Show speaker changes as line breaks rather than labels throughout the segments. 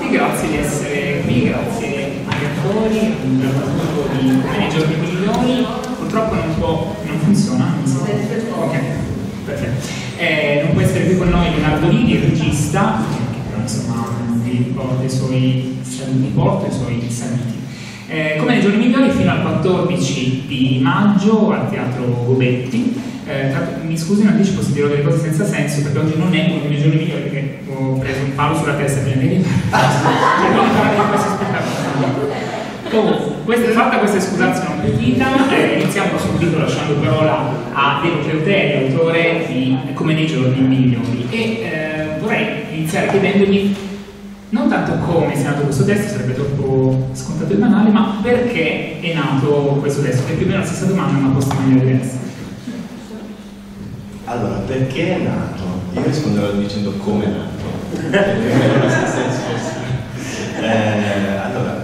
tutti, grazie di essere qui, grazie agli attori, al drammaturgo di Come nei giorni migliori. Purtroppo non funziona, ok, perfetto. Non può essere qui con noi Leonardo Lini, il regista, che però insomma vi porta i suoi saluti. Come nei giorni migliori fino al 14 di maggio al Teatro Gobetti. Mi scusi in anticipo se dirò delle cose senza senso, perché oggi non è uno dei miei giorni migliori, perché ho preso un palo sulla testa prima di arrivare di questo spettacolo. Comunque, fatta questa scusazione petita, iniziamo subito lasciando parola a Diego Cleuteri, autore di Come nei giorni migliori, e vorrei iniziare chiedendogli non tanto come sia nato questo testo, sarebbe troppo scontato e banale, ma perché è nato questo testo, che è più o meno la stessa domanda ma posta in maniera diversa.
Allora, perché è nato? Io risponderò dicendo come è nato. Allora,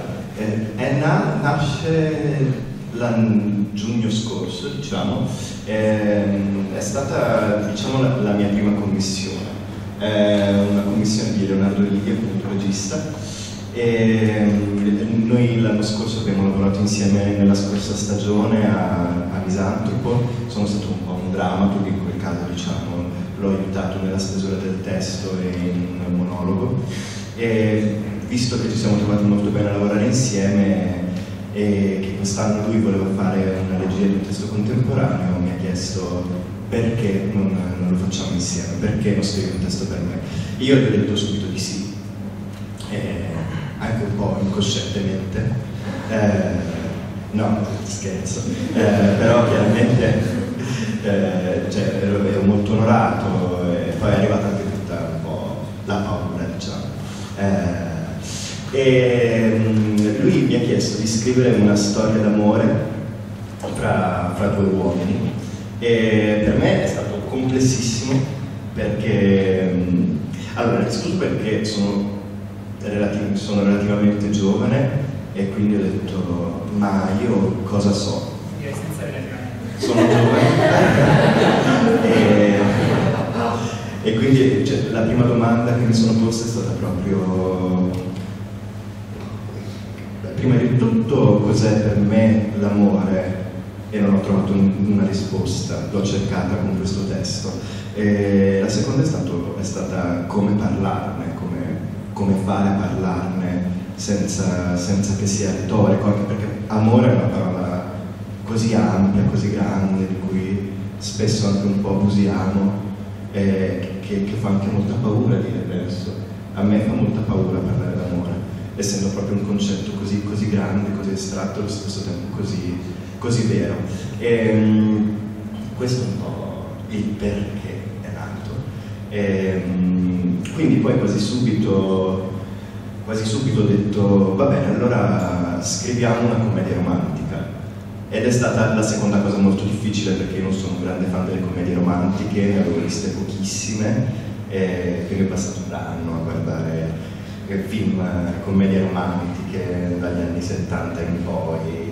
nasce giugno scorso, diciamo, è stata, diciamo, la mia prima commissione. Una commissione di Leonardo Lini, appunto regista, e noi l'anno scorso abbiamo lavorato insieme nella scorsa stagione a Misantropo. Sono stato un po' un drammaturgo, in quel caso diciamo l'ho aiutato nella stesura del testo e in un monologo, e visto che ci siamo trovati molto bene a lavorare insieme e che quest'anno lui voleva fare una regia di un testo contemporaneo, mi ha chiesto perché non lo facciamo insieme, perché non scrivi un testo per me. Io gli ho detto subito di sì, anche un po' incoscientemente, no, scherzo, però chiaramente cioè, ero molto onorato, e poi è arrivata anche tutta un po' la paura, diciamo. E lui mi ha chiesto di scrivere una storia d'amore fra due uomini. E per me è stato complessissimo, perché allora innanzitutto perché sono relativamente giovane, e quindi ho detto ma io cosa so? Sono giovane e quindi cioè, la prima domanda che mi sono posta è stata proprio, prima di tutto, cos'è per me l'amore? E non ho trovato una risposta, l'ho cercata con questo testo. E la seconda è stata come parlarne, come fare a parlarne senza che sia retorico, anche perché amore è una parola così ampia, così grande, di cui spesso anche un po' abusiamo, che fa anche molta paura dire, penso. A me fa molta paura parlare d'amore, essendo proprio un concetto così grande, così astratto, allo stesso tempo così vero. E questo è un po' il perché è nato. Quindi poi quasi subito ho detto va bene, allora scriviamo una commedia romantica, ed è stata la seconda cosa molto difficile, perché io non sono un grande fan delle commedie romantiche, ne avevo viste pochissime, e quindi ho passato un anno a guardare film, commedie romantiche dagli anni 70 in poi,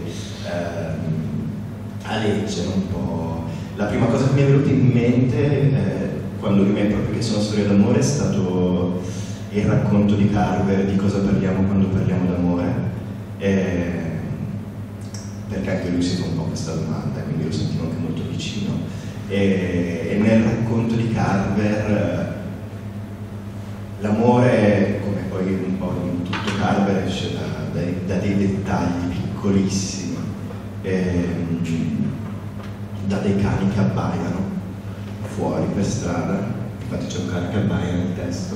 a leggere un po'. La prima cosa che mi è venuta in mente quando rimetto proprio che sono storia d'amore è stato il racconto di Carver di cosa parliamo quando parliamo d'amore, perché anche lui si fa un po' questa domanda, quindi lo sentivo anche molto vicino, e nel racconto di Carver l'amore, come poi un po' in tutto Carver, esce da dei dettagli piccolissimi, da dei cani che abbaiano fuori per strada, infatti c'è un cane che abbaia nel testo,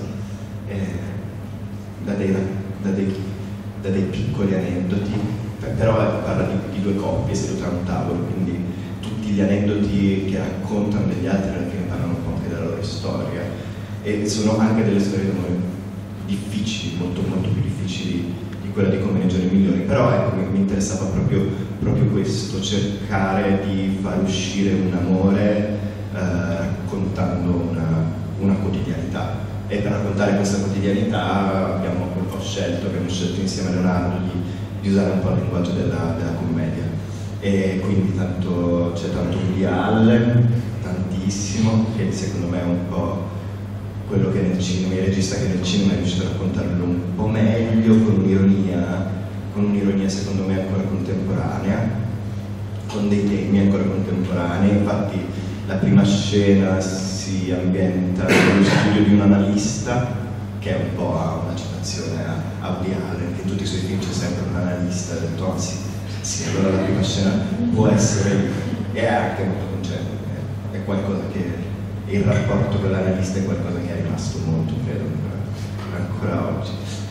da dei piccoli aneddoti, però parla di due coppie sedute a un tavolo, quindi tutti gli aneddoti che raccontano degli altri alla fine parlano un po' anche della loro storia, e sono anche delle storie d'amore difficili, molto molto più difficili di quella di Come nei giorni migliori. Però ecco, mi interessava proprio questo, cercare di far uscire un amore raccontando una quotidianità, e per raccontare questa quotidianità abbiamo scelto insieme a Leonardo di usare un po' il linguaggio della commedia, e quindi c'è tanto Woody Allen, tantissimo, che secondo me è un po' quello che nel cinema, il regista che nel cinema è riuscito a raccontarlo un po' meglio, con un'ironia secondo me ancora contemporanea, con dei temi ancora contemporanei. Infatti la prima scena si ambienta nello studio di un analista, che è un po' una citazione a Woody Allen, che in tutti i suoi film c'è sempre un analista, ha detto ah sì, allora la prima scena può essere, e è anche molto concetto, è qualcosa che, il rapporto con l'analista è qualcosa che è rimasto molto, credo, ancora oggi.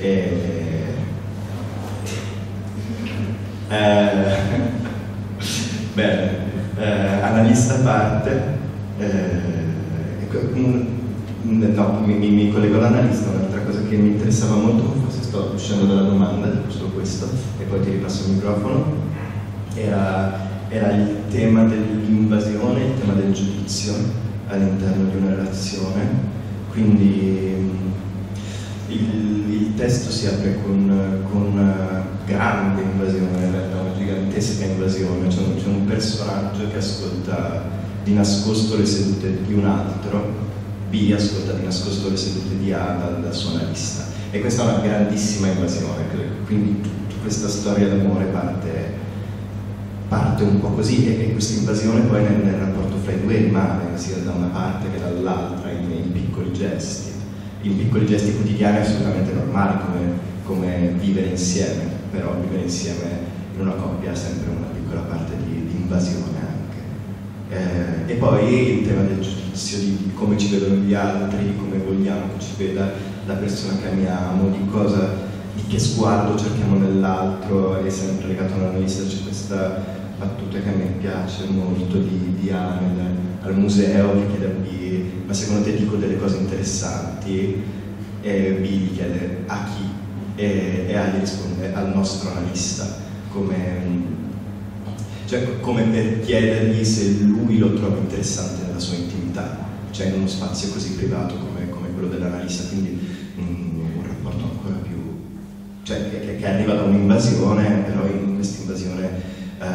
Bene, analista a parte, no, mi collego all'analista. Un'altra cosa che mi interessava molto, forse sto uscendo dalla domanda, giusto questo, e poi ti ripasso il microfono, era il tema dell'invasione, il tema del giudizio all'interno di una relazione. Quindi il testo si apre con una grande invasione, in realtà una gigantesca invasione. C'è un personaggio che ascolta di nascosto le sedute di un altro, B ascolta di nascosto le sedute di A dal suo analista, e questa è una grandissima invasione. Quindi tutta questa storia d'amore parte un po' così, e questa invasione poi nel rapporto fra i due rimane sia da una parte che dall'altra, in piccoli gesti quotidiani assolutamente normali, come vivere insieme. Però vivere insieme in una coppia ha sempre una piccola parte di invasione anche. E poi il tema del giudizio, di come ci vedono gli altri, di come vogliamo che ci veda la persona che amiamo, di che sguardo cerchiamo nell'altro. È sempre legato all'analista. C'è questa battuta che a me piace molto di Ahmed al museo, che chiede a B: ma secondo te dico delle cose interessanti? E B gli chiede a chi? E A gli risponde al nostro analista, come per chiedergli se lui lo trova interessante nella sua intimità, cioè in uno spazio così privato come quello dell'analista. Quindi un rapporto ancora più, cioè che arriva da un'invasione, però in questa invasione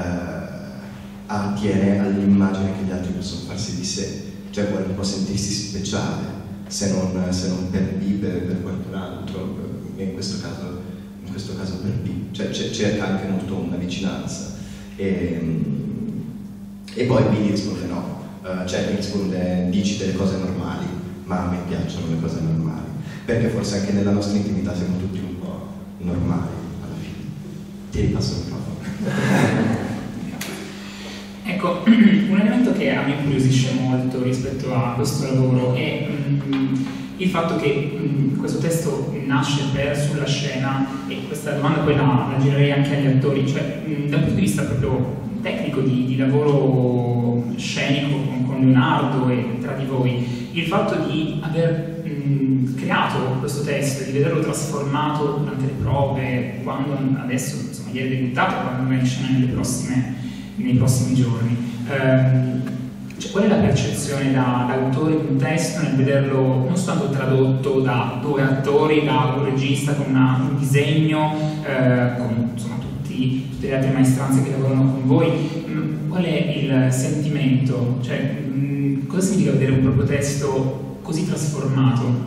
attiene all'immagine che gli altri possono farsi di sé, cioè vuole un po' sentirsi speciale, se non per B, per qualcun altro, e in questo caso per B, cioè cerca anche molto una vicinanza. E poi B gli risponde no, cioè gli risponde: dici delle cose normali, ma a me piacciono le cose normali, perché forse anche nella nostra intimità siamo tutti un po' normali alla fine. Ti ripasso il microfono.
Ecco, un elemento che a me incuriosisce molto rispetto a questo lavoro è il fatto che questo testo nasce sulla scena, e questa domanda poi la girerei anche agli attori, cioè dal punto di vista proprio tecnico di lavoro scenico con Leonardo e tra di voi, il fatto di aver creato questo testo, di vederlo trasformato durante le prove, quando adesso, insomma, ieri è debuttato, quando andrà in scena nei prossimi giorni. Cioè, qual è la percezione da autore di un testo nel vederlo non soltanto tradotto da due attori, da un regista con un disegno, con insomma, tutte le altre maestranze che lavorano con voi? Qual è il sentimento? Cioè, cosa significa vedere un proprio testo così trasformato?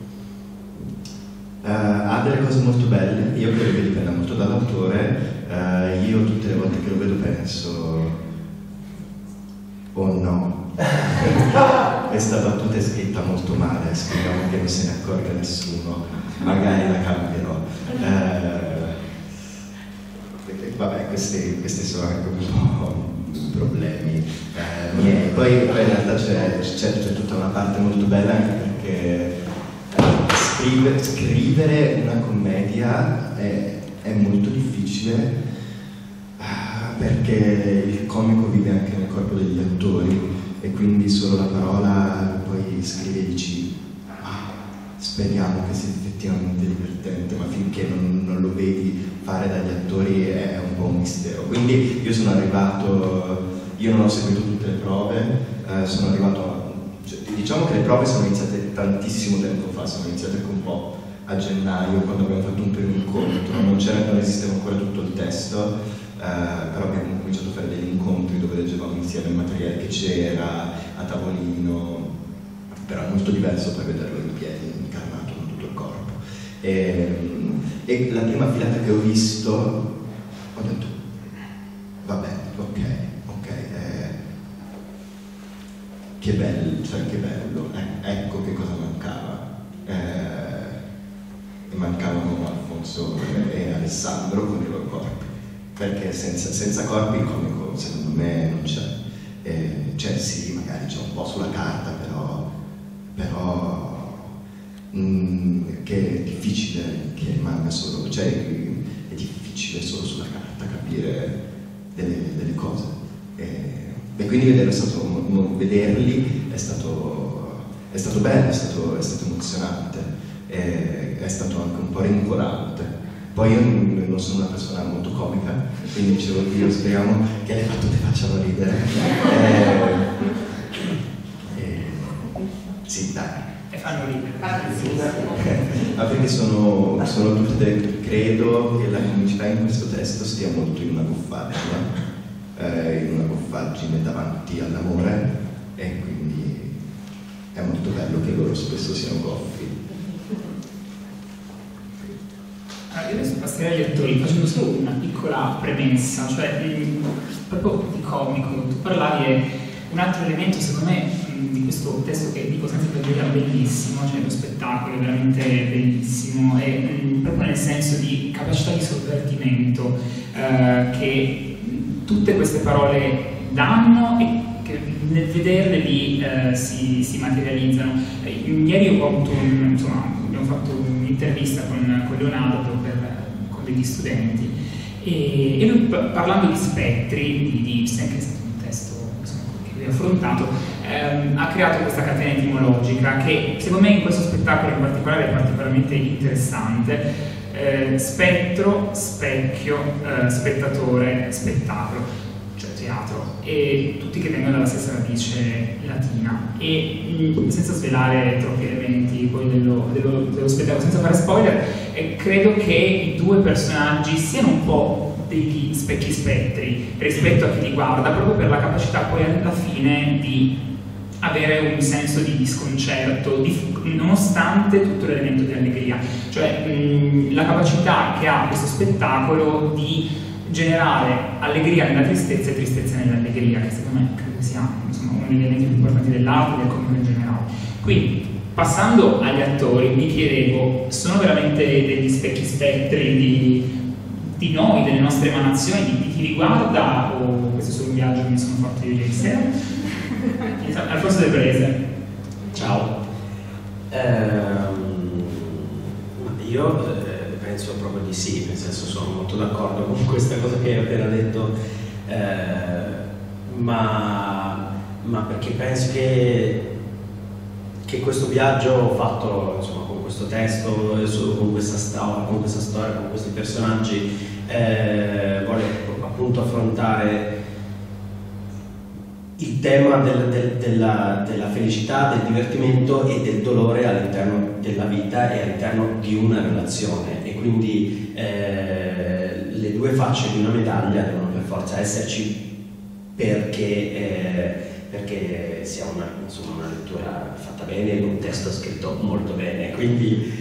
Ha delle cose molto belle. Io credo che dipenda molto dall'autore. Io tutte le volte che lo vedo penso: oh no, questa battuta è scritta molto male, speriamo che non se ne accorga nessuno, magari la cambierò. Vabbè, questi sono anche un po' problemi miei. Poi in realtà c'è tutta una parte molto bella, anche perché scrivere una commedia è molto difficile, perché il comico vive anche nel corpo degli attori, e quindi solo la parola poi scrivi e dici speriamo che sia effettivamente divertente, ma finché non lo vedi fare dagli attori è un po' un mistero. Quindi io sono arrivato, io non ho seguito tutte le prove, sono arrivato diciamo che le prove sono iniziate tantissimo tempo fa, sono iniziate anche un po' a gennaio, quando abbiamo fatto un primo incontro, non esisteva ancora tutto il testo, però abbiamo cominciato a fare degli incontri dove leggevamo insieme il materiale che c'era a tavolino, però molto diverso poi vederlo in piedi, incarnato con tutto il corpo. E la prima filata che ho visto, ho detto, vabbè, ok, che bello, cioè che bello, ecco che cosa mancava. Mancavano Alfonso e Alessandro con i loro corpi, perché senza corpi il comico secondo me non c'è. Cioè sì, magari c'è un po' sulla carta, però che è difficile che rimanga solo, cioè è difficile solo sulla carta capire delle cose. E quindi vederli è stato bello, è stato emozionante, è stato anche un po' rincuorante. Poi io non sono una persona molto comica, quindi dicevo, io speriamo che le battute facciano ridere. Sì, dai.
E fanno ridere.
Ma perché sono tutte, credo che la comicità in questo testo stia molto in una goffaggine davanti all'amore, e quindi è molto bello che loro spesso siano goffi.
Io adesso passerei agli attori facendo solo una piccola premessa, cioè proprio di comico, tu parlavi, è un altro elemento secondo me di questo testo che dico senza dire bellissimo, cioè lo spettacolo è veramente bellissimo, e proprio nel senso di capacità di sovvertimento che tutte queste parole danno e che nel vederle lì si materializzano. Ieri ho avuto abbiamo fatto un'intervista con Leonardo con degli studenti e lui, parlando di spettri di Ibsen, che è stato un testo che lui ha affrontato, ha creato questa catena etimologica che secondo me in questo spettacolo in particolare è particolarmente interessante. Spettro, specchio, spettatore, spettacolo, cioè teatro, e tutti che vengono dalla stessa radice latina. E senza svelare troppi elementi poi dello spettacolo, senza fare spoiler, credo che i due personaggi siano un po' degli specchi spettri rispetto a chi li guarda, proprio per la capacità poi alla fine di avere un senso di sconcerto, nonostante tutto l'elemento di allegria, cioè la capacità che ha questo spettacolo di generare allegria nella tristezza e tristezza nell'allegria, che secondo me credo sia uno degli elementi più importanti dell'arte e del comico in generale. Quindi, passando agli attori, mi chiedevo, sono veramente degli specchi spettri di noi, delle nostre emanazioni, di chi li guarda, o questo è solo un viaggio che mi sono fatto io ieri sera? Alfonso De Brese.
Ciao. Io penso proprio di sì, nel senso sono molto d'accordo con questa cosa che hai appena detto, ma perché penso che questo viaggio fatto insomma, con questo testo, con questa storia, con questi personaggi, vuole appunto affrontare il tema della felicità, del divertimento e del dolore all'interno della vita e all'interno di una relazione, e quindi le due facce di una medaglia devono per forza esserci perché sia una lettura fatta bene e un testo scritto molto bene, quindi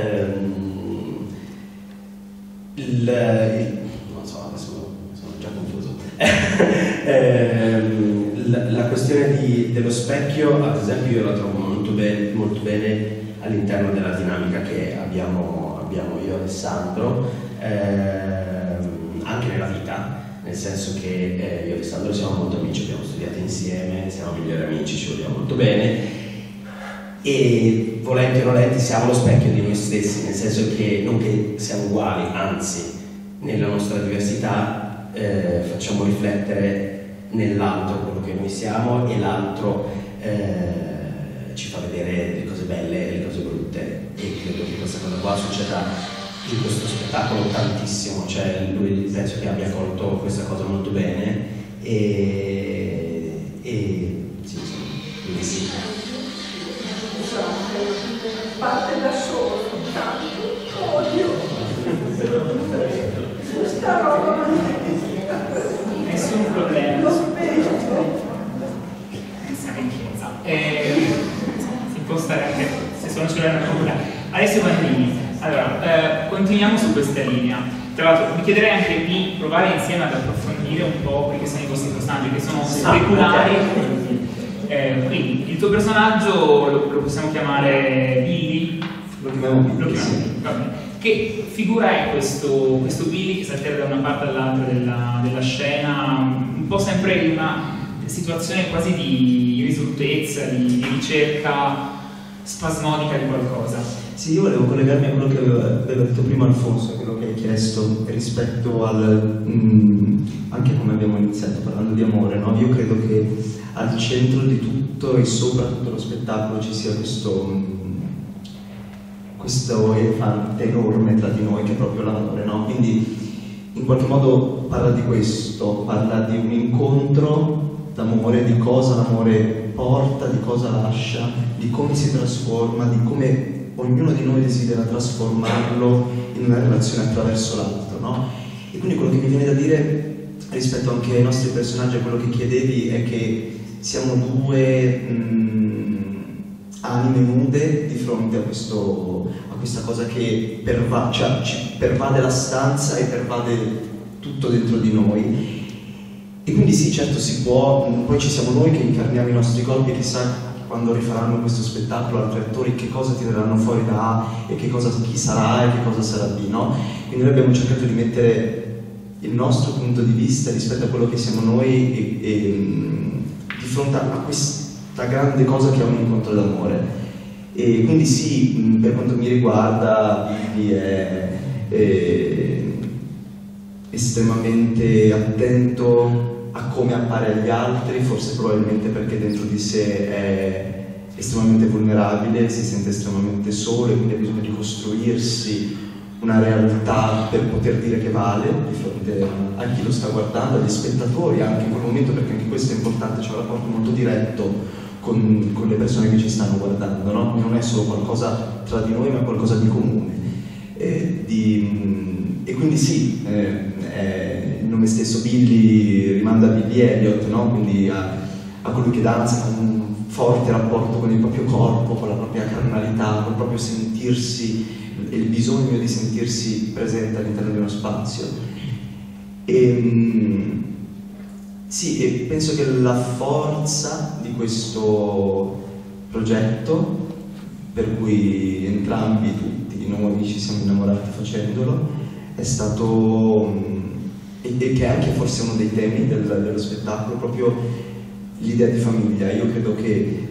non so, adesso sono già confuso. La questione dello specchio, ad esempio, io la trovo molto bene all'interno della dinamica che abbiamo io e Alessandro, anche nella vita, nel senso che io e Alessandro siamo molto amici, abbiamo studiato insieme, siamo migliori amici, ci vogliamo molto bene, e volenti o nolenti siamo lo specchio di noi stessi, nel senso che non che siamo uguali, anzi nella nostra diversità facciamo riflettere nell'altro quello che noi siamo, e l'altro ci fa vedere le cose belle e le cose brutte, e credo che questa cosa qua succeda in questo spettacolo tantissimo, cioè lui penso che abbia colto questa cosa molto bene e sì, quindi sì.
Parte da solo, tanto odio questa roba.
Nessun problema.
Lo spento.
Pensare in chiesa. Si ce l'hanno paura. Alessio Bandini, allora, continuiamo su questa linea. Tra l'altro vi chiederei anche di provare insieme ad approfondire un po' quelli che sono i vostri personaggi, che sono speculari. Quindi il tuo personaggio lo possiamo chiamare Billy?
Lo chiamiamo Billy,
Lo chiamiamo Billy, va bene. Che figura è questo Billy che si alterna da una parte all'altra della scena, un po' sempre in una situazione quasi di risolutezza, di ricerca spasmodica di qualcosa?
Sì, io volevo collegarmi a quello che aveva detto prima Alfonso, quello che hai chiesto rispetto al anche come abbiamo iniziato parlando di amore, no? Io credo che al centro di tutto e sopra tutto lo spettacolo ci sia questo elefante enorme tra di noi che è proprio l'amore, no? Quindi in qualche modo parla di questo, parla di un incontro d'amore, di cosa l'amore porta, di cosa lascia, di come si trasforma, di come ognuno di noi desidera trasformarlo in una relazione attraverso l'altro, no? E quindi quello che mi viene da dire rispetto anche ai nostri personaggi, a quello che chiedevi, è che siamo due anime nude di fronte a questa cosa che ci pervade la stanza e pervade tutto dentro di noi. E quindi sì, certo si può, poi ci siamo noi che incarniamo i nostri corpi, chissà quando rifaranno questo spettacolo altri attori che cosa tireranno fuori da A e chi sarà e che cosa sarà B, no? Quindi noi abbiamo cercato di mettere il nostro punto di vista rispetto a quello che siamo noi e di fronte a questa grande cosa che è un incontro d'amore. E quindi sì, per quanto mi riguarda Billy è estremamente attento a come appare agli altri, forse probabilmente perché dentro di sé è estremamente vulnerabile, si sente estremamente solo e quindi ha bisogno di costruirsi una realtà per poter dire che vale di fronte a chi lo sta guardando, agli spettatori anche in quel momento, perché anche questo è importante, c'è un rapporto molto diretto con le persone che ci stanno guardando, no? Non è solo qualcosa tra di noi ma qualcosa di comune. E quindi sì, il nome stesso Billy rimanda a Billy Elliot, no? Quindi a colui che danza con un forte rapporto con il proprio corpo, con la propria carnalità, con il proprio sentirsi, il bisogno di sentirsi presente all'interno di uno spazio. Sì, e penso che la forza di questo progetto, per cui entrambi, tutti noi ci siamo innamorati facendolo, è stato, e che è anche forse uno dei temi dello spettacolo, proprio l'idea di famiglia. Io credo che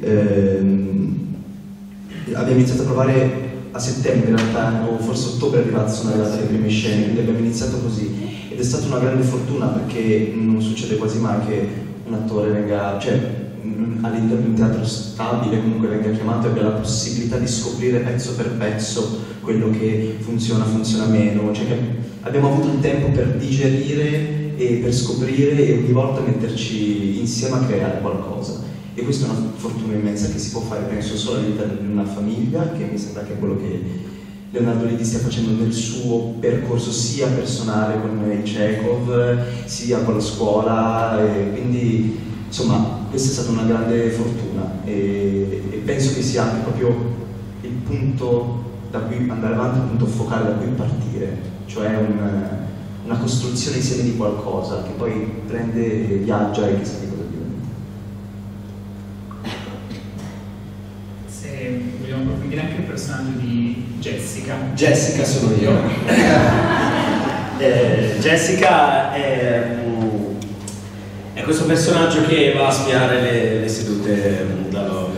abbiamo iniziato a provare a settembre in realtà, o forse ottobre è arrivato, sono arrivate le prime scene, quindi abbiamo iniziato così. Ed è stata una grande fortuna perché non succede quasi mai che un attore venga, cioè all'interno di un teatro stabile comunque venga chiamato e abbia la possibilità di scoprire pezzo per pezzo quello che funziona meno, cioè che abbiamo avuto il tempo per digerire e per scoprire e ogni volta metterci insieme a creare qualcosa. E questa è una fortuna immensa che si può fare, penso, solo all'interno di una famiglia, che mi sembra che è quello che Leonardo Lidi stia facendo nel suo percorso sia personale con Chekhov, sia con la scuola, e quindi insomma questa è stata una grande fortuna e penso che sia anche proprio il punto da cui andare avanti, il punto focale da cui partire, cioè una costruzione insieme di qualcosa che poi prende e viaggia e chissà che cosa diventa.
Se vogliamo approfondire anche il personaggio di Jessica.
Jessica sono io. Jessica è questo personaggio che va a spiare le sedute dallo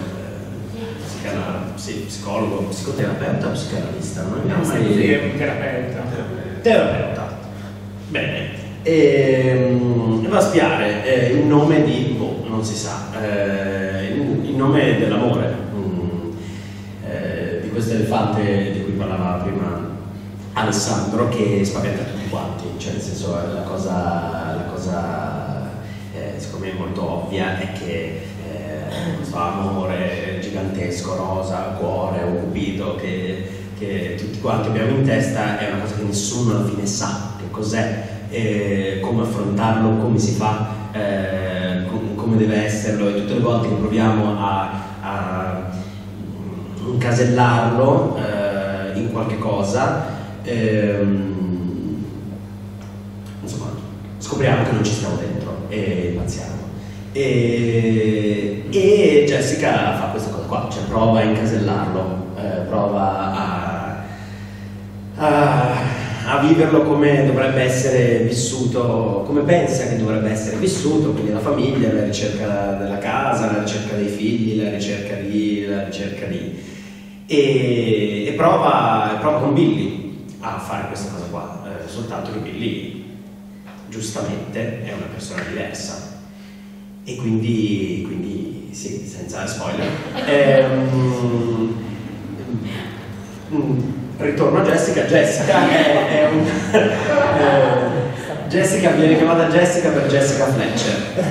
psicologo, psicoterapeuta o psicanalista, non abbiamo mai
un terapeuta.
Bene. E va a spiare in nome di non si sa, in nome dell'amore, di questo elefante di cui parlava prima Alessandro, che spaventa tutti quanti, cioè nel senso la cosa secondo me molto ovvia è che questo amore gigantesco, rosa, cuore, un cupido che tutti quanti abbiamo in testa è una cosa che nessuno alla fine sa che cos'è, come affrontarlo, come si fa, come deve esserlo, e tutte le volte che proviamo a incasellarlo in qualche cosa, insomma, scopriamo che non ci stiamo dentro e impazziamo. E Jessica fa questa cosa qua, cioè prova a incasellarlo, prova a viverlo come dovrebbe essere vissuto, come pensa che dovrebbe essere vissuto, quindi la famiglia, la ricerca della casa, la ricerca dei figli, la ricerca di e prova con Billy a fare questa cosa qua, soltanto che Billy giustamente è una persona diversa e quindi sì, senza spoiler, ritorno a Jessica. Jessica viene chiamata Jessica per Jessica Fletcher.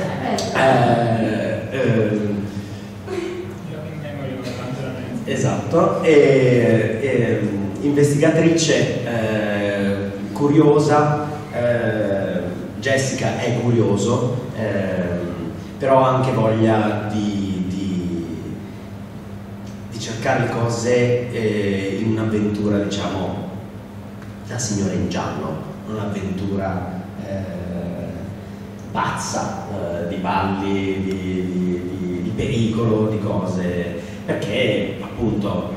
Esatto, investigatrice curiosa, Jessica è curioso, però ha anche voglia di cercare le cose in un'avventura, diciamo, da signora in giallo, un'avventura pazza, di balli, di pericolo, di cose, perché appunto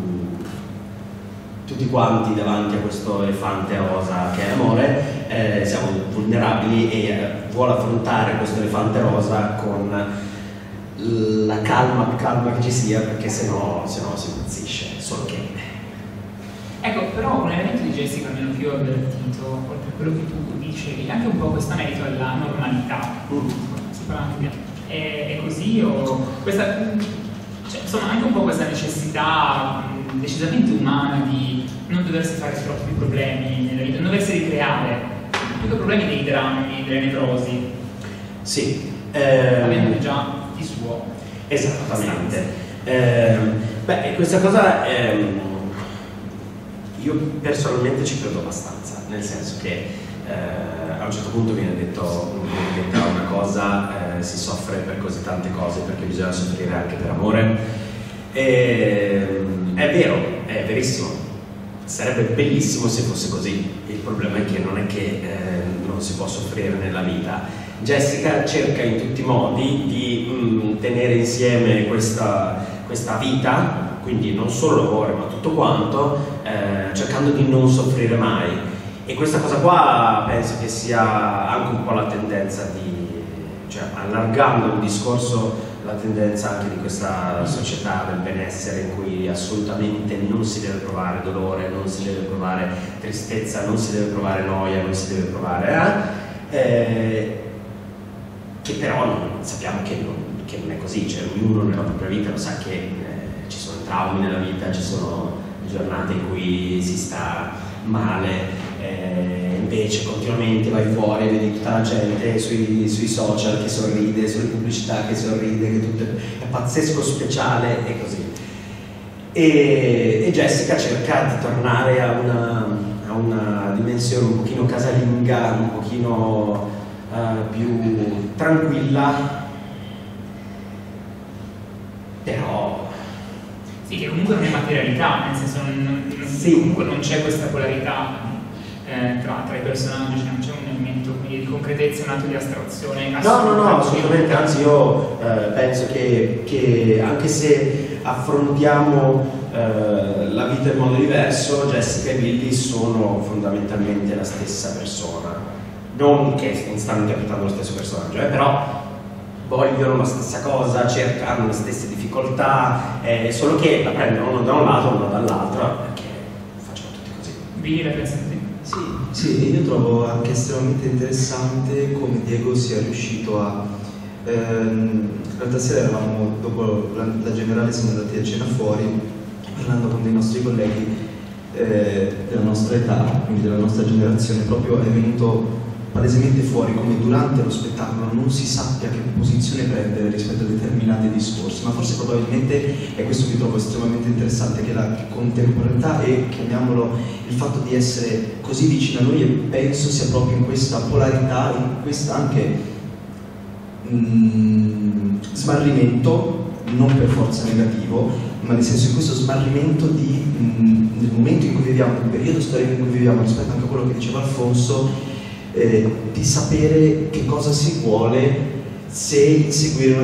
tutti quanti davanti a questo elefante rosa che è amore siamo vulnerabili e vuole affrontare questo elefante rosa con la calma che ci sia, perché sennò si impazzisce. Solo che
ecco, però un elemento di Jessica, almeno che io ho avvertito, oltre a quello che tu dicevi, anche un po' questo merito alla normalità. Si parla anche è così o questa, cioè, insomma, anche un po' questa necessità decisamente umana di non doversi fare troppi problemi nella vita, non doversi ricreare più che problemi dei drammi, delle nevrosi.
Sì,
avendo già di suo.
Esattamente. Beh, questa cosa io personalmente ci credo abbastanza, nel senso che a un certo punto viene detta una cosa, si soffre per così tante cose perché bisogna soffrire anche per amore. È vero, è verissimo, sarebbe bellissimo se fosse così. Il problema è che non si può soffrire nella vita. Jessica cerca in tutti i modi di tenere insieme questa vita, quindi non solo l'amore ma tutto quanto, cercando di non soffrire mai. E questa cosa qua penso che sia anche un po' la tendenza cioè allargando il discorso, la tendenza anche di questa società del benessere in cui assolutamente non si deve provare dolore, non si deve provare tristezza, non si deve provare noia, non si deve provare che però sappiamo che non è così, cioè ognuno nella propria vita lo sa che ci sono traumi nella vita, ci sono giornate in cui si sta male, invece continuamente vai fuori e vedi tutta la gente sui social che sorride, sulle pubblicità che sorride, che tutto è pazzesco, speciale e così. E Jessica cerca di tornare a una dimensione un pochino casalinga, un pochino più tranquilla, però
sì, che comunque non è materialità, nel senso
sì.
Comunque non c'è questa polarità tra i personaggi, cioè non c'è un elemento di concretezza, un atto di astrazione.
No, assolutamente, anzi io penso che anche se affrontiamo la vita in modo diverso, Jessica e Billy sono fondamentalmente la stessa persona, non che stanno interpretando lo stesso personaggio, però vogliono la stessa cosa, cercano le stesse difficoltà, solo che la prendono uno da un lato e uno dall'altro, perché facciamo tutti così.
Billy, la pensi te?
Sì, io trovo anche estremamente interessante come Diego sia riuscito a... l'altra sera eravamo, dopo la generale siamo andati a cena fuori, parlando con dei nostri colleghi della nostra età, quindi della nostra generazione, proprio è venuto palesemente fuori come durante lo spettacolo non si sappia che posizione prendere rispetto a determinati discorsi, ma forse probabilmente è questo che trovo estremamente interessante, che la contemporaneità e, chiamiamolo, il fatto di essere così vicino a noi, e penso sia proprio in questa polarità, in questa anche smarrimento, non per forza negativo, ma nel senso in questo smarrimento nel momento in cui viviamo, nel periodo storico in cui viviamo, rispetto anche a quello che diceva Alfonso, di sapere che cosa si vuole, se inseguire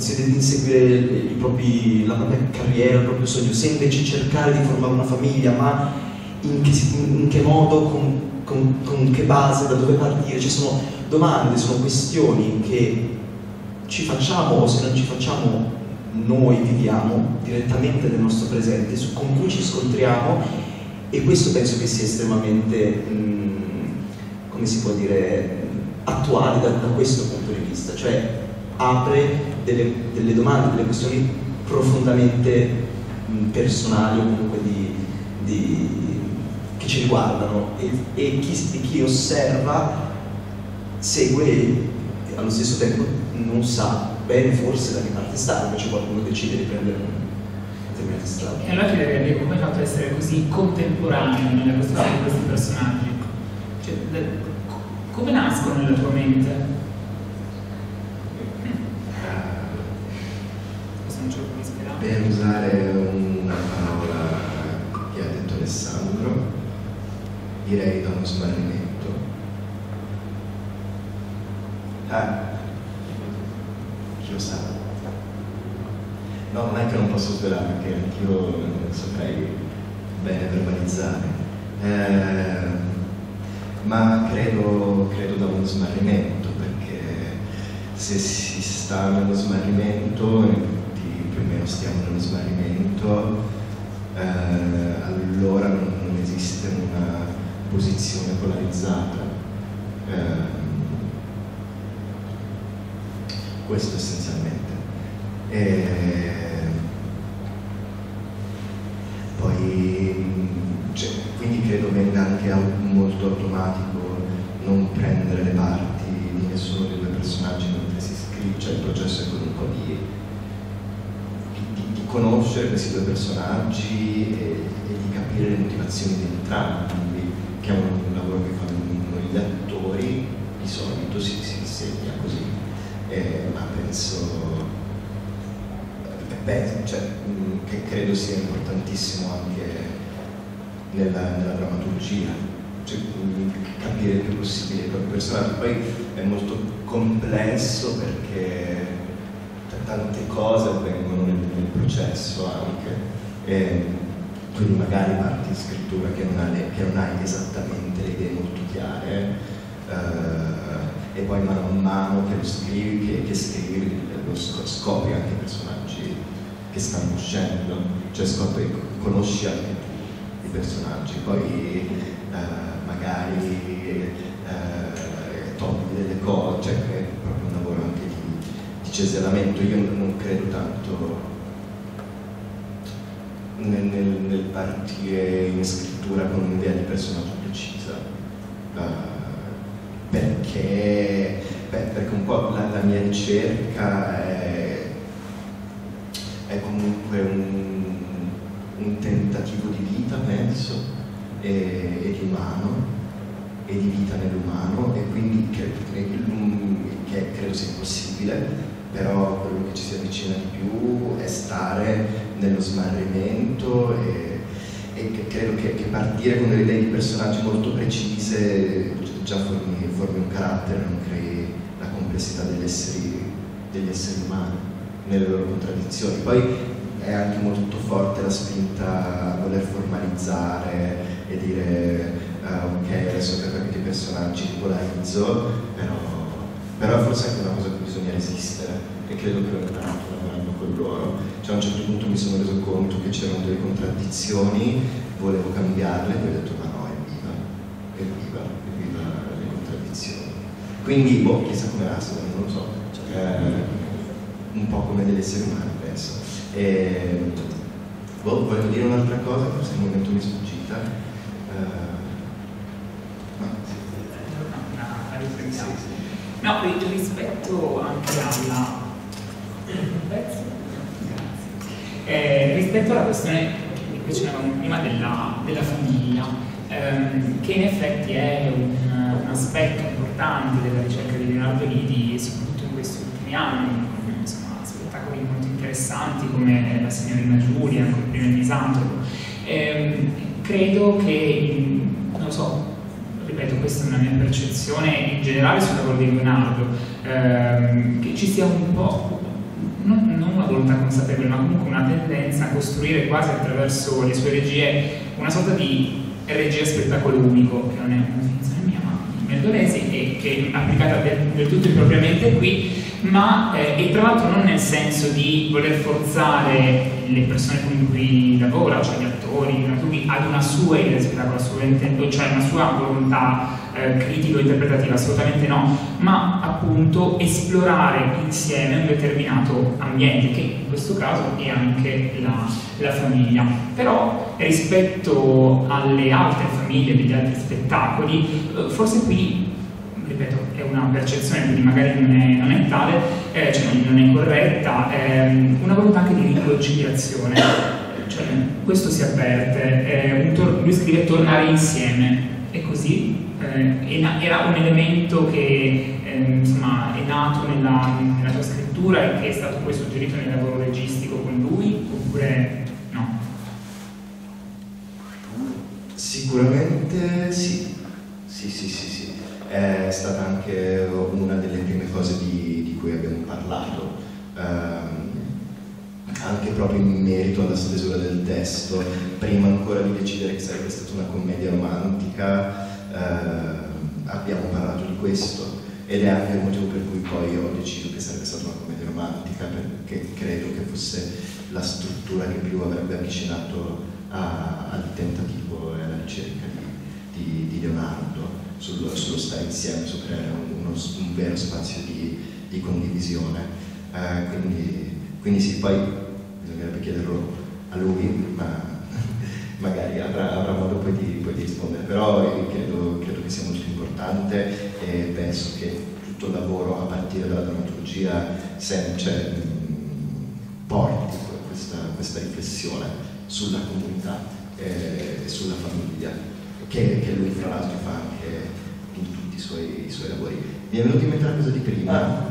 la propria carriera, il proprio sogno, se invece cercare di formare una famiglia, ma in che modo, con che base, da dove partire. Ci sono domande, sono questioni che ci facciamo, o se non ci facciamo noi viviamo direttamente nel nostro presente, con cui ci scontriamo, e questo penso che sia estremamente, come si può dire, attuale da questo punto di vista, cioè apre delle domande, delle questioni profondamente personali o comunque che ci riguardano, e chi osserva segue e allo stesso tempo non sa bene forse da che parte stare, invece qualcuno decide di prendere determinate strade.
E allora chiederei a Diego come hai fatto ad essere così contemporaneo nella costruzione di questi personaggi? Cioè, come nascono nella tua mente? Questo non ce lo puoi ispirare.
Per usare una parola che ha detto Alessandro, direi da uno smarrimento. Chi lo sa? No, non è che non posso svelare, perché anch'io non saprei bene verbalizzare. Ma credo da uno smarrimento, perché se si sta nello smarrimento, e tutti più o meno stiamo nello smarrimento, allora non esiste una posizione polarizzata. Questo essenzialmente. Poi quindi credo venga anche molto automatico non prendere le parti di nessuno dei due personaggi mentre si scrive, cioè il processo è quello un po' di conoscere questi due personaggi e di capire le motivazioni di entrambi, che è un lavoro che fanno noi lettori, di solito si insegna così. Ma che credo sia importantissimo anche nella drammaturgia, cioè capire il più possibile i propri personaggi. Poi è molto complesso perché tante cose avvengono nel processo anche, quindi magari parti di scrittura che non hai esattamente le idee molto chiare, e poi man mano che lo scrivi, che scrivi, lo scopri anche i personaggi che stanno uscendo, cioè conosci anche tu i personaggi, poi magari togli delle cose, cioè è proprio un lavoro anche di ceselamento. Io non credo tanto nel partire in scrittura con un'idea di personaggio precisa, perché un po' la mia ricerca è comunque un tentativo di vita, penso, e di umano, e di vita nell'umano, e quindi credo sia impossibile, però quello che ci si avvicina di più è stare nello smarrimento, e credo che partire con delle idee di personaggi molto precise già formi un carattere, non crei la complessità degli esseri umani nelle loro contraddizioni. Poi è anche molto forte la spinta a voler formalizzare e dire ok, adesso che ho capito i personaggi li polarizzo, però forse è anche una cosa a cui bisogna resistere, e credo che ho imparato lavorando con loro. Cioè a un certo punto mi sono reso conto che c'erano delle contraddizioni, volevo cambiarle, e poi ho detto ma no, evviva le contraddizioni. Quindi chissà come nascono, non lo so, un po' come degli esseri umani, penso. Volevo dire un'altra cosa, forse al momento mi è sfuggita.
No, rispetto anche rispetto alla questione di cui dicevamo prima della famiglia, che in effetti è un aspetto importante della ricerca di Leonardo Lidi, soprattutto in questi ultimi anni, con spettacoli molto interessanti interessanti come La signorina Giulia, col primo misantropo. Credo che, non lo so, ripeto, questa è una mia percezione in generale sul lavoro di Leonardo, che ci sia un po', non una volontà consapevole, ma comunque una tendenza a costruire quasi attraverso le sue regie una sorta di regia spettacolo unico, che non è una definizione mia, ma di Merdolesi, e che è applicata del tutto impropriamente qui, ma e tra l'altro non nel senso di voler forzare le persone con cui lavora, cioè gli attori, i drammaturghi, ad una sua idea di spettacolo, assolutamente, cioè una sua volontà critico-interpretativa, assolutamente no, ma appunto esplorare insieme un determinato ambiente, che in questo caso è anche la famiglia. Però rispetto alle altre famiglie degli altri spettacoli, forse qui, ripeto, è una percezione, quindi magari non è tale, cioè non è corretta, una volontà anche di riconciliazione, cioè questo si avverte, lui scrive tornare insieme, e così era un elemento che insomma è nato nella tua scrittura e che è stato poi suggerito nel lavoro registico con lui, oppure no?
Sicuramente sì. È stata anche una delle prime cose di cui abbiamo parlato, anche proprio in merito alla stesura del testo. Prima ancora di decidere che sarebbe stata una commedia romantica, abbiamo parlato di questo, ed è anche il motivo per cui poi ho deciso che sarebbe stata una commedia romantica, perché credo che fosse la struttura che più avrebbe avvicinato al tentativo e alla ricerca di Leonardo sullo stare insieme, su creare un vero spazio di condivisione. Quindi sì, poi bisognerebbe chiederlo a lui, ma magari avrà modo poi di rispondere, però credo che sia molto importante, e penso che tutto il lavoro a partire dalla drammaturgia porti questa riflessione sulla comunità e sulla famiglia, che lui fra l'altro fa anche in tutti i suoi lavori. Mi è venuto in mente una cosa di prima,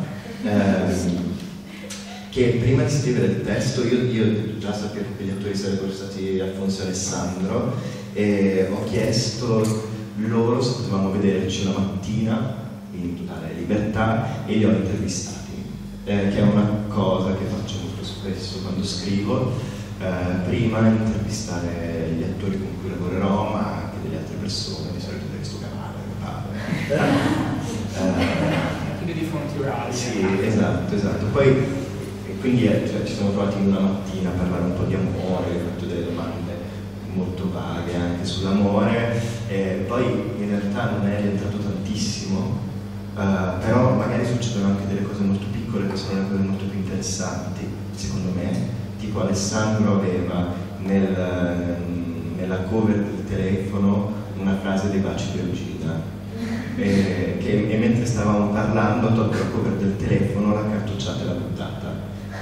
che prima di scrivere il testo io già sapevo che gli attori sarebbero stati Alfonso e Alessandro, e ho chiesto loro se potevamo vederci una mattina in totale libertà, e li ho intervistati, che è una cosa che faccio molto spesso quando scrivo. Prima intervistare gli attori con cui lavorerò, ma anche delle altre persone, di solito questo canale, mio padre.
Anche di fonti orali.
Sì, esatto. Poi, quindi ci siamo trovati in una mattina a parlare un po' di amore, ho fatto delle domande molto vaghe anche sull'amore, e poi in realtà non è rientrato tantissimo, però magari succedono anche delle cose molto piccole che sono le cose molto più interessanti, secondo me. Tipo Alessandro aveva nella cover del telefono una frase dei Baci Perugina, e mentre stavamo parlando ha tolto la cover del telefono, l'ha cartocciata e l'ha buttata.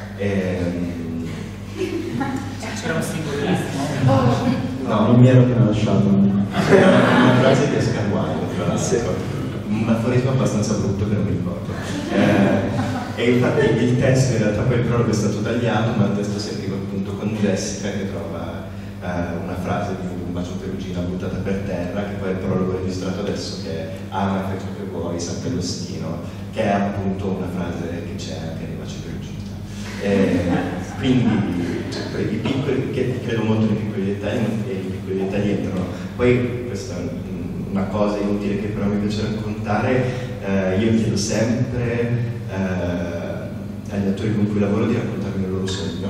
C'era un simbolismo?
No, non mi ero appena lasciato.
Una frase di Oscar Wilde, tra l'altro, un aforismo abbastanza brutto che non mi ricordo. E infatti il testo, in realtà poi il prologo è stato tagliato, ma il testo si arriva appunto con Jessica che trova una frase di un Bacio Perugina buttata per terra, che poi è il prologo registrato adesso, che è ama e fai ciò che vuoi, Sant'Agostino, che è appunto una frase che c'è anche nei Baci Perugina. Quindi i piccoli, che credo molto nei piccoli dettagli, e i piccoli dettagli entrano. Poi questa è una cosa inutile che però mi piace raccontare, io chiedo sempre agli attori con cui lavoro di raccontarmi il loro sogno,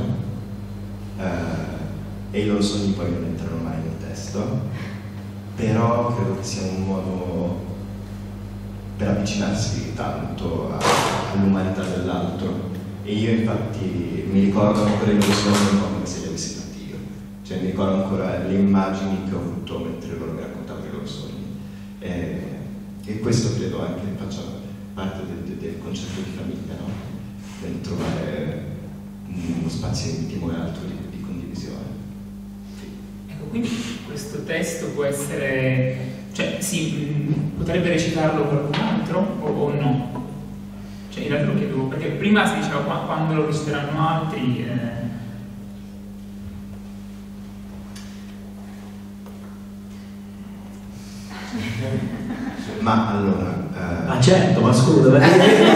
e i loro sogni poi non entrano mai nel testo, però credo che sia un modo per avvicinarsi tanto all'umanità dell'altro, e io infatti mi ricordo ancora i loro sogni come se li avessi fatti io, cioè mi ricordo ancora le immagini che ho avuto mentre loro mi raccontavano i loro sogni, e questo credo anche faccia parte del concetto di famiglia, no? Nel trovare uno spazio intimo e altro di condivisione.
Ecco, quindi questo testo può essere, cioè potrebbe recitarlo qualcun altro o no? Cioè Cioè, in realtà lo chiedevo perché prima si diceva quando lo reciteranno altri.
Ma allora...
Ma certo, ma scusa, perché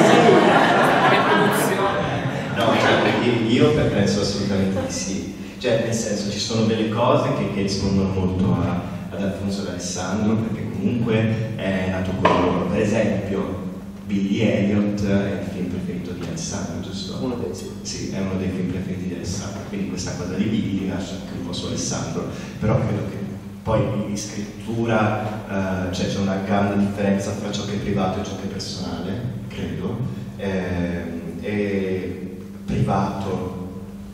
No, cioè, perché io penso assolutamente di sì. Cioè, nel senso, ci sono delle cose che rispondono molto ad Alfonso D'Alessandro, perché comunque è nato con loro. Per esempio, Billy Elliot è il film preferito di Alessandro, giusto?
Uno dei sì.
Sì, è uno dei film preferiti di Alessandro, quindi questa cosa di Billy nasce anche un po' su Alessandro, però credo che poi in scrittura cioè, c'è una grande differenza tra ciò che è privato e ciò che è personale, credo, e privato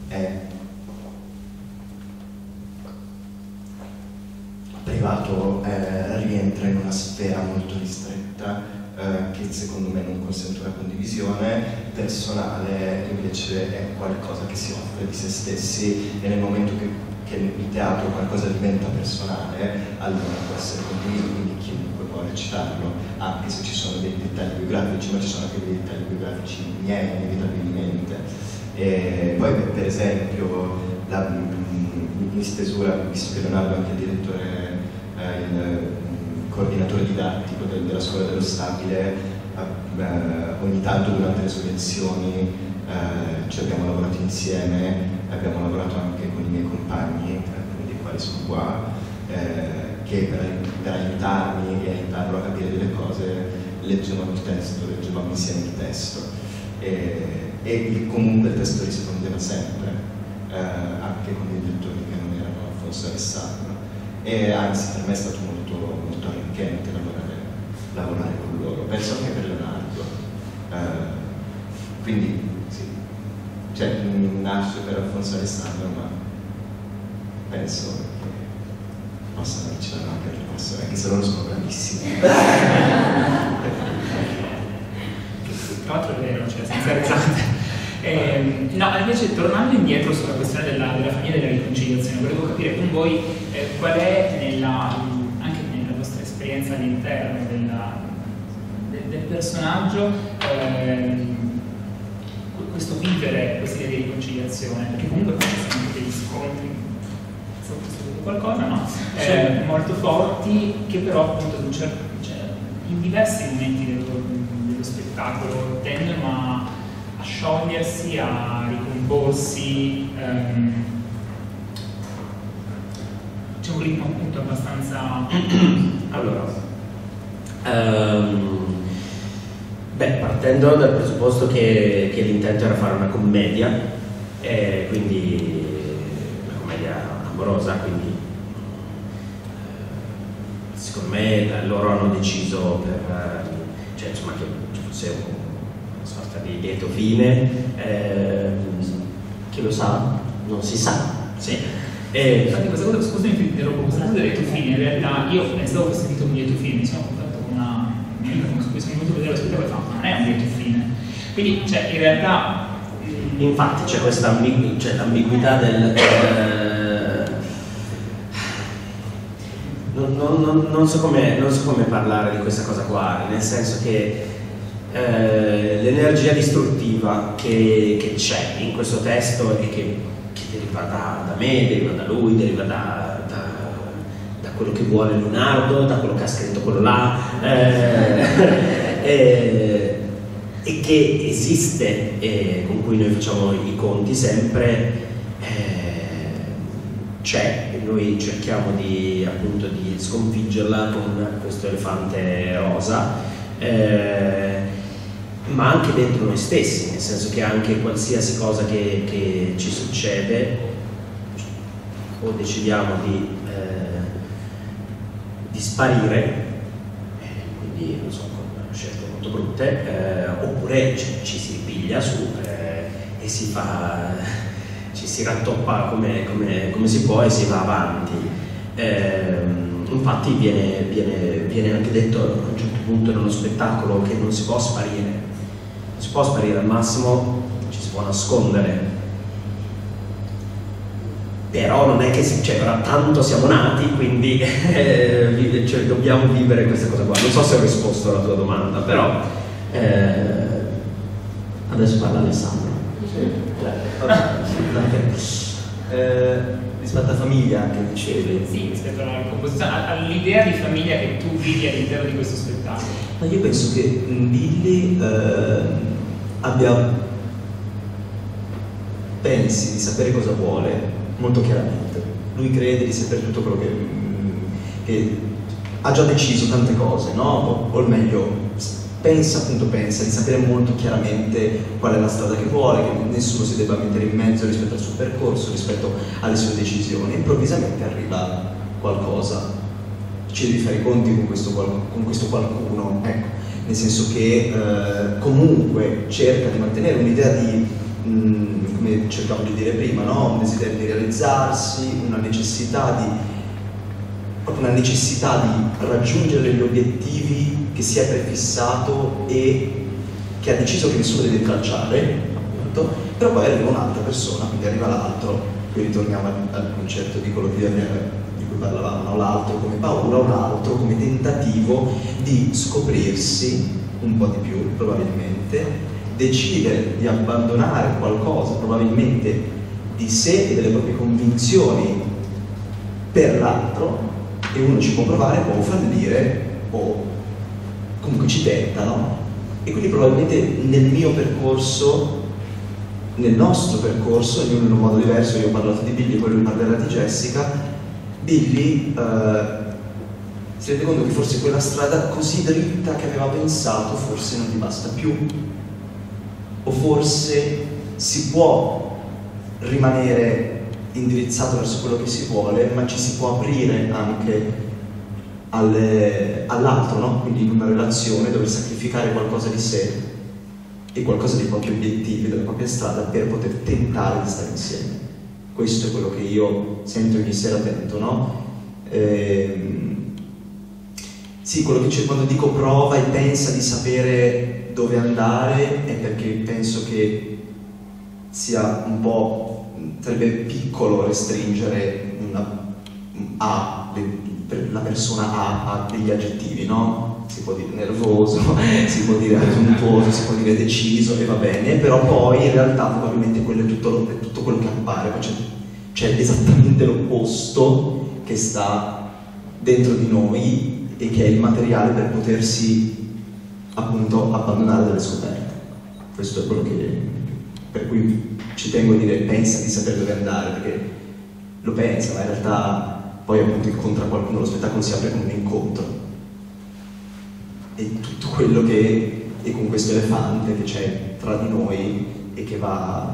rientra in una sfera molto ristretta che secondo me non consente una condivisione. Personale invece è qualcosa che si offre di se stessi, e nel momento che in teatro qualcosa diventa personale, allora può essere condiviso, quindi chiunque può recitarlo, anche se ci sono dei dettagli biografici, ma ci sono anche dei dettagli biografici miei inevitabilmente. E poi per esempio in stesura, visto che Leonardo è anche il direttore, il coordinatore didattico della scuola dello stabile, ogni tanto durante le sue lezioni ci abbiamo lavorato insieme, abbiamo lavorato anche con i miei compagni, alcuni dei quali sono qua, che per aiutarmi e aiutarlo a capire delle cose leggevamo il testo, leggevamo insieme il testo, e comunque il testo rispondeva sempre, anche con i lettori che non erano Alfonso D'Alessandro, e anzi per me è stato molto, molto arricchente lavorare con loro, penso anche per Leonardo, quindi sì, cioè nasce per Alfonso D'Alessandro, ma penso che possano recitare anche altre persone, anche se loro sono bravissimi.
Tra l'altro è vero, cioè senza risate. No, invece tornando indietro sulla questione della famiglia e della riconciliazione, volevo capire con voi qual è anche nella vostra esperienza all'interno del personaggio questo vivere questa idea di riconciliazione, perché comunque ci sono anche degli scontri, qualcosa, no? Molto forti, che però appunto in diversi momenti dello spettacolo tendono a sciogliersi, a ricomporsi, c'è un ritmo appunto abbastanza...
Allora, partendo dal presupposto che l'intento era fare una commedia, quindi una commedia amorosa, quindi secondo me loro hanno deciso che ci fosse una sorta di lieto fine, chi lo sa? Non si sa, sì.
Infatti questa cosa, scusami, ti interrompo, questa cosa del lieto fine, in realtà io pensavo che sentito un lieto fine, mi sono confrontato con una amica con cui sono venuto a vedere lo spettacolo e fa, ma non è un lieto fine. Quindi, cioè, in realtà...
Infatti c'è questa l'ambiguità del... Non so come parlare di questa cosa qua, nel senso che l'energia distruttiva che c'è in questo testo e che deriva da me, deriva da lui, deriva da quello che vuole Leonardo, da quello che ha scritto quello là, e che esiste, con cui noi facciamo i conti sempre, c'è, e noi cerchiamo di sconfiggerla con questo elefante rosa, ma anche dentro noi stessi, nel senso che anche qualsiasi cosa che ci succede o decidiamo di sparire, quindi non so, con scelte molto brutte, oppure ci si ripiglia su e ci si rattoppa come si può e si va avanti. Infatti viene anche detto a un certo punto in uno spettacolo che non si può sparire, non si può sparire, al massimo ci si può nascondere, però non è che tanto siamo nati, quindi dobbiamo vivere questa cosa qua. Non so se ho risposto alla tua domanda, però
Adesso parla Alessandro. Rispetto alla famiglia anche dicevi.
Sì, rispetto alla composizione, all'idea di famiglia che tu vivi all'interno di questo spettacolo.
Ma io penso che Billy pensi di sapere cosa vuole molto chiaramente. Lui crede di sapere tutto quello che ha già deciso tante cose, no? O meglio, pensa di sapere molto chiaramente qual è la strada che vuole, che nessuno si debba mettere in mezzo rispetto al suo percorso, rispetto alle sue decisioni. Improvvisamente arriva qualcosa, ci devi fare i conti con questo qualcuno, ecco, nel senso che comunque cerca di mantenere un'idea di, come cercavo di dire prima, no? Un desiderio di realizzarsi, una necessità di raggiungere gli obiettivi che si è prefissato e che ha deciso che nessuno deve tracciare, appunto. Però poi arriva un'altra persona, quindi arriva l'altro, qui ritorniamo al concetto di quello di cui parlavamo, no? L'altro come paura, un altro come tentativo di scoprirsi un po' di più, probabilmente, decidere di abbandonare qualcosa, probabilmente di sé e delle proprie convinzioni per l'altro, e uno ci può provare, può fallire o comunque ci tenta, no? E quindi probabilmente nel mio percorso, nel nostro percorso, ognuno in un modo diverso, io ho parlato di Billy, poi lui parlerà di Jessica, Billy si rende conto che forse quella strada così dritta che aveva pensato forse non gli basta più, o forse si può rimanere indirizzato verso quello che si vuole, ma ci si può aprire anche all'altro, no? Quindi in una relazione dover sacrificare qualcosa di sé e qualcosa dei propri obiettivi, della propria strada, per poter tentare di stare insieme. Questo è quello che io sento ogni sera dentro, no? Sì, quello che c'è quando dico prova e pensa di sapere dove andare è perché penso che sia un po', sarebbe piccolo restringere la persona A a degli aggettivi, no? Si può dire nervoso, si può dire presuntuoso, si può dire deciso e va bene, però poi in realtà probabilmente quello è tutto quello che appare, poi c'è esattamente l'opposto che sta dentro di noi e che è il materiale per potersi appunto abbandonare dalle scoperte. Questo è quello per cui ci tengo a dire pensa di sapere dove andare, perché lo pensa, ma in realtà poi appunto incontra qualcuno, lo spettacolo si apre come un incontro e tutto quello che è con questo elefante che c'è tra di noi e che va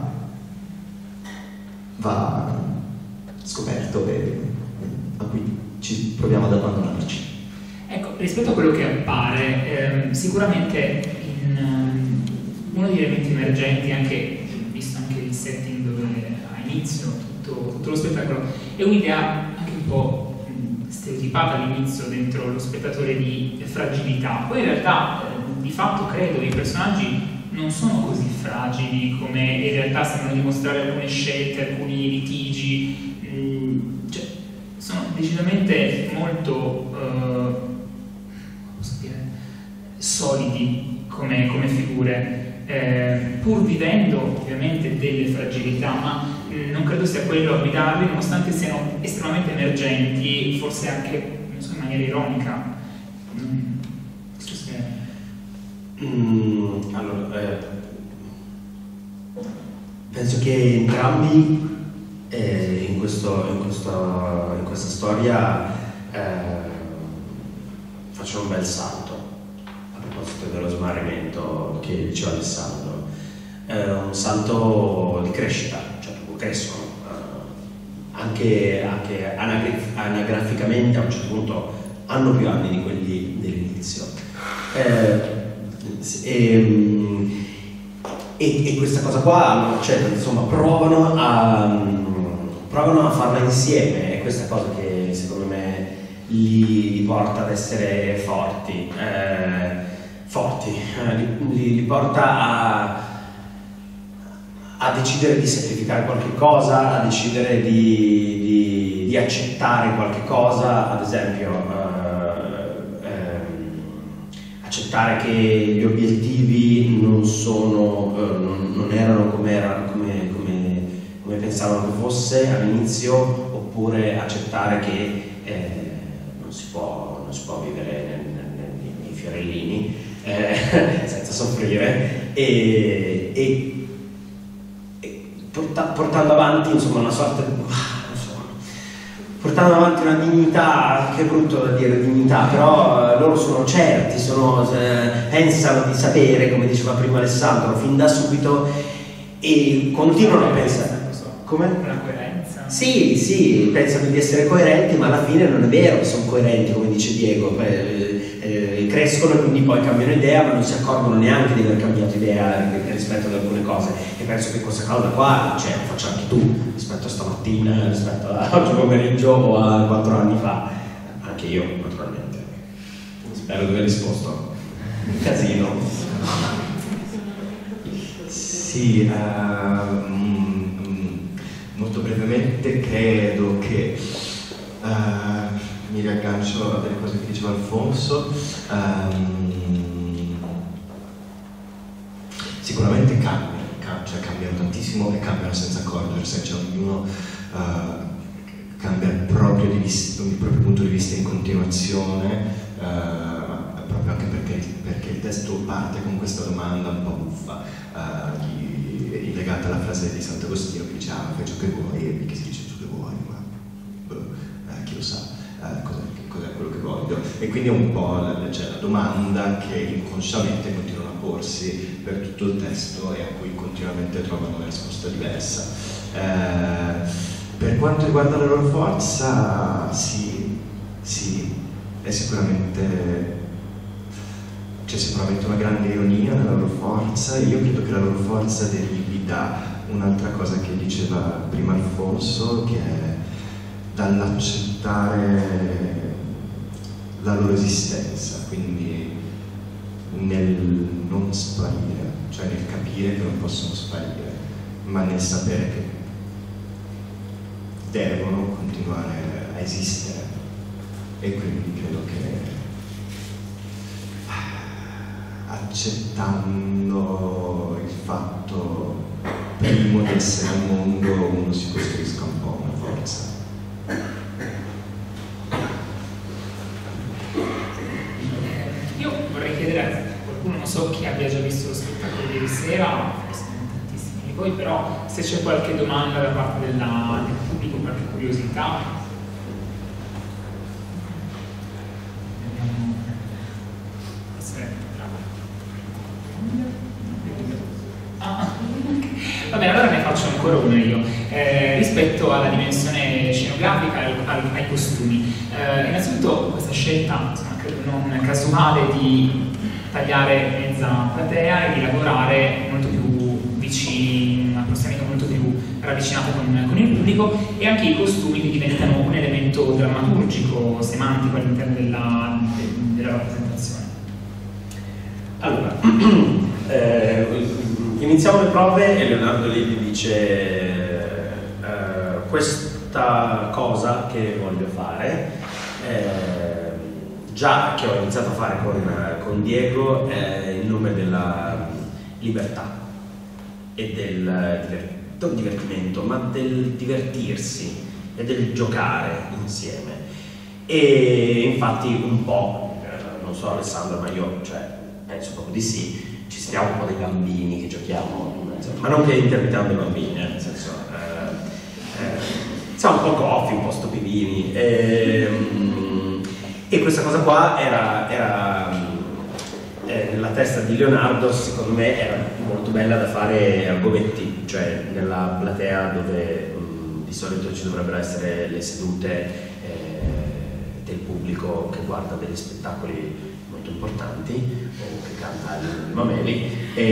scoperto e a cui ci proviamo ad abbandonarci.
Ecco, rispetto a quello che appare, sicuramente uno degli elementi emergenti, anche visto anche il setting dove ha inizio tutto lo spettacolo, è un'idea anche un po' stereotipata all'inizio dentro lo spettatore di fragilità. Poi in realtà di fatto credo i personaggi non sono così fragili come in realtà sembrano dimostrare alcune scelte, alcuni litigi, cioè, sono decisamente molto solidi come figure, pur vivendo ovviamente delle fragilità, ma non credo sia quello a guidarli, nonostante siano estremamente emergenti, forse anche non so, in maniera ironica.
Allora, penso che entrambi in questa storia facciano un bel salto. A proposito dello smarrimento che diceva Alessandro, un salto di crescita, cioè crescono anche anagraficamente. A un certo punto hanno più anni di quelli dell'inizio, e questa cosa qua, cioè, insomma, provano a farla insieme. È questa cosa che secondo me li porta ad essere forti, li porta a decidere di sacrificare qualche cosa, a decidere di accettare qualche cosa. Ad esempio accettare che gli obiettivi non erano come pensavano che fosse all'inizio, oppure accettare che non si può vivere nei fiorellini senza soffrire, e portando avanti, insomma, una sorta di, portando avanti una dignità, che è brutto da dire dignità, però loro sono certi, pensano di sapere, come diceva prima Alessandro, fin da subito, e continuano a pensare. Come?
Una coerenza?
Sì, pensano di essere coerenti, ma alla fine non è vero che sono coerenti, come dice Diego. Crescono e quindi poi cambiano idea, ma non si accorgono neanche di aver cambiato idea rispetto ad alcune cose, e penso che questa cosa qua, cioè, lo faccia anche tu rispetto a stamattina, rispetto a oggi pomeriggio o a 4 anni fa, anche io naturalmente. Spero di aver risposto. Un casino.
Sì, molto brevemente credo che mi riaggancio a delle cose che diceva Alfonso. Sicuramente cambiano tantissimo e cambiano senza accorgersi, cioè ognuno cambia il proprio punto di vista in continuazione, proprio anche perché il testo parte con questa domanda un po' buffa, legata alla frase di Sant'Agostino che dice fai ciò che vuoi, e che si dice ciò che vuoi, ma chi lo sa cos'è quello che voglio, e quindi è un po' la domanda che inconsciamente continuano a porsi per tutto il testo e a cui continuamente trovano una risposta diversa. Per quanto riguarda la loro forza, sì, è sicuramente, c'è sicuramente una grande ironia nella loro forza, e io credo che la loro forza derivi da un'altra cosa che diceva prima Alfonso, che è dall'accettare la loro esistenza, quindi nel non sparire, cioè nel capire che non possono sparire, ma nel sapere che devono continuare a esistere. E quindi credo che accettando il fatto primo di essere al mondo, uno si costruisca un po' una forza.
Io vorrei chiedere a qualcuno, non so chi abbia già visto lo spettacolo di ieri sera, forse non tantissimi di voi, però se c'è qualche domanda da parte del pubblico, qualche curiosità. Va bene, allora ne faccio ancora una io. Rispetto alla dimensione scenografica e ai costumi, innanzitutto questa scelta, insomma, credo non casuale, di tagliare mezza platea e di lavorare molto più vicini, una prossimità molto più ravvicinata con il pubblico, e anche i costumi che diventano un elemento drammaturgico, semantico all'interno della rappresentazione.
Allora, iniziamo le prove e Leonardo lì dice questa cosa che voglio fare, già che ho iniziato a fare con Diego, è in nome della libertà e del non divertimento, ma del divertirsi e del giocare insieme. E infatti un po', non so Alessandro, ma io penso proprio di sì, ci stiamo un po' dei bambini che giochiamo, ma non che interpretiamo dei bambini, nel senso siamo un po' goffi, un po' stupidini, e questa cosa qua era nella testa di Leonardo, secondo me era molto bella da fare a Govetti, cioè nella platea dove di solito ci dovrebbero essere le sedute del pubblico che guarda degli spettacoli molto importanti o che canta i Mameli,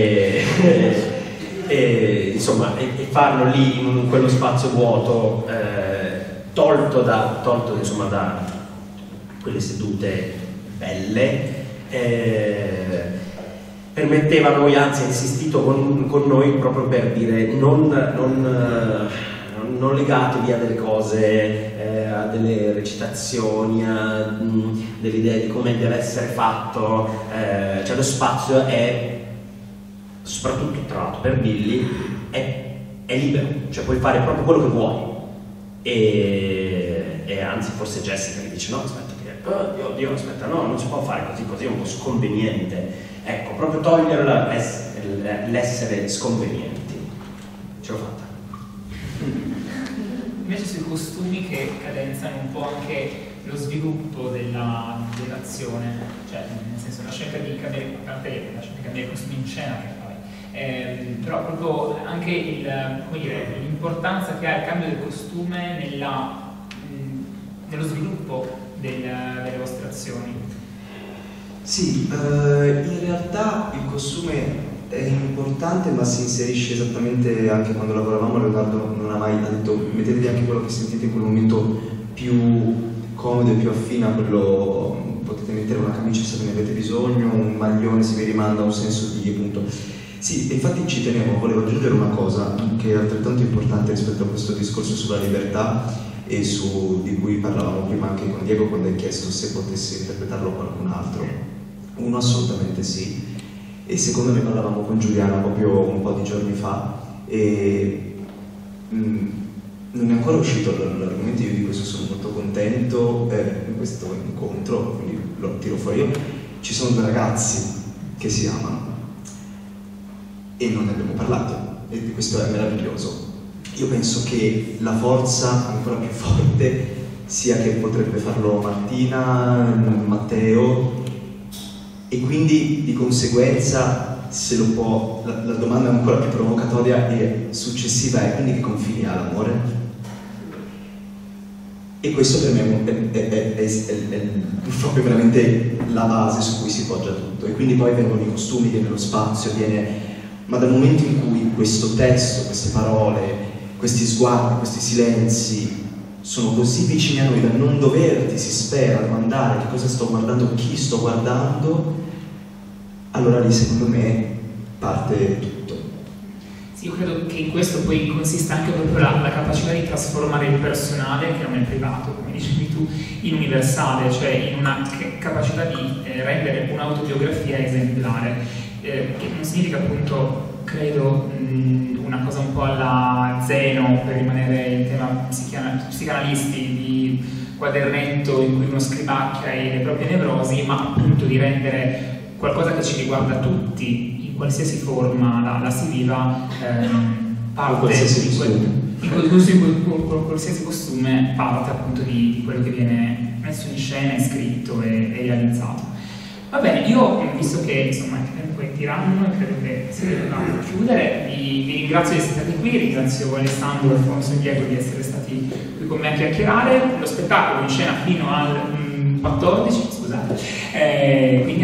insomma, e farlo lì in quello spazio vuoto, tolto da quelle sedute belle, permetteva a noi, anzi ha insistito con noi proprio per dire non legatevi a delle cose, delle recitazioni, delle idee di come deve essere fatto, cioè lo spazio è, soprattutto tra l'altro per Billy, è libero, cioè puoi fare proprio quello che vuoi. E anzi forse Jessica gli dice no aspetta oddio aspetta no, non si può fare così è un po' sconveniente, ecco, proprio togliere l'essere sconvenienti. Ce l'ho fatta.
Invece sui costumi che cadenzano un po' anche lo sviluppo dell'azione, cioè nel senso la scelta di cambiare, a parte la scelta di cambiare costumi in scena, però proprio anche l'importanza che ha il cambio del costume nello sviluppo delle vostre azioni.
Sì, in realtà il costume è importante, ma si inserisce esattamente anche quando lavoravamo. Leonardo non ha mai detto mettetevi anche quello che sentite in quel momento più comodo e più affine a quello, potete mettere una camicia se ne avete bisogno, un maglione se vi rimanda un senso di appunto. Sì, infatti ci tenevo, volevo aggiungere una cosa che è altrettanto importante rispetto a questo discorso sulla libertà e di cui parlavamo prima anche con Diego quando hai chiesto se potesse interpretarlo qualcun altro. Uno, assolutamente sì, e secondo ne parlavamo con Giuliana proprio un po' di giorni fa e non è ancora uscito l'argomento, io di questo sono molto contento in questo incontro, quindi lo tiro fuori io. Ci sono due ragazzi che si amano e non ne abbiamo parlato e questo è meraviglioso. Io penso che la forza ancora più forte sia che potrebbe farlo Martina, Matteo, e quindi di conseguenza se lo può, la domanda ancora più provocatoria e successiva è: quindi che confini ha l'amore? E questo per me è proprio veramente la base su cui si poggia tutto, e quindi poi vengono i costumi, viene lo spazio, ma dal momento in cui questo testo, queste parole, questi sguardi, questi silenzi sono così vicini a noi da non doverti, si spera, domandare che cosa sto guardando, chi sto guardando, allora lì secondo me parte tutto.
Sì, io credo che in questo poi consista anche proprio la capacità di trasformare il personale, che non è privato, come dicevi tu, in universale, cioè in una capacità di rendere un'autobiografia esemplare, che non significa appunto, credo, una cosa un po' alla Zeno, per rimanere in tema psicanalisti, di quadernetto in cui uno scrivacchia le proprie nevrosi, ma appunto di rendere qualcosa che ci riguarda tutti, in qualsiasi forma la si viva, parte qualsiasi costume, parte appunto di quello che viene messo in scena, scritto e realizzato. Va bene, io visto che insomma il tempo è tiranno e credo che si debba chiudere, vi ringrazio di essere stati qui, ringrazio Alessandro, Alfonso e Diego di essere stati qui con me a chiacchierare. Lo spettacolo in scena fino al 14, scusate, quindi